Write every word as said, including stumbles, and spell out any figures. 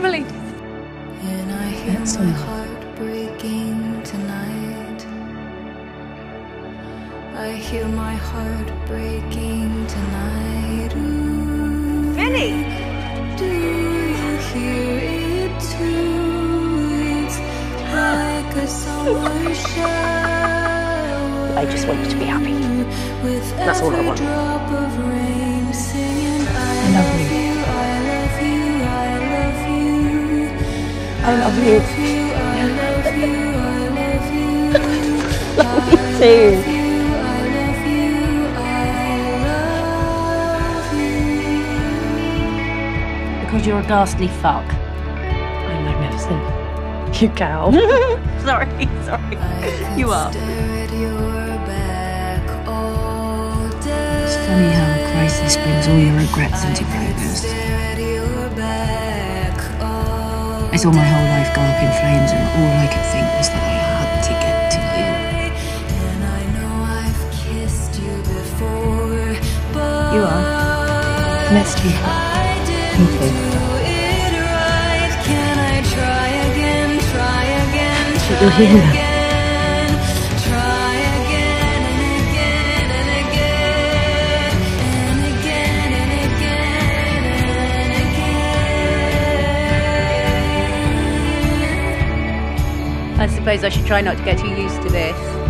Tourmaline. And I hear That's my all. heart breaking tonight. I hear my heart breaking tonight. Ooh, Vinny! do you hear it too? It's like a summer shower. I just want you to be happy. With That's all I every want. drop of rain singing, I love love you. you, I love you, I love you. I love you. I love you, I love you. Love you too. I love you, I love you. Because you're a ghastly fuck. I'm magnificent. You cow. sorry, sorry. You are. It's funny how a crisis brings all your regrets into focus. I saw my whole life go up in flames and all I could think was that I had to get to you. And I know I've kissed you before, but You are. Missed you. I Me didn't too. do it right. Can I try again, try again, But try you're here now. again, try again and again and again and again and again and again. I suppose I should try not to get too used to this.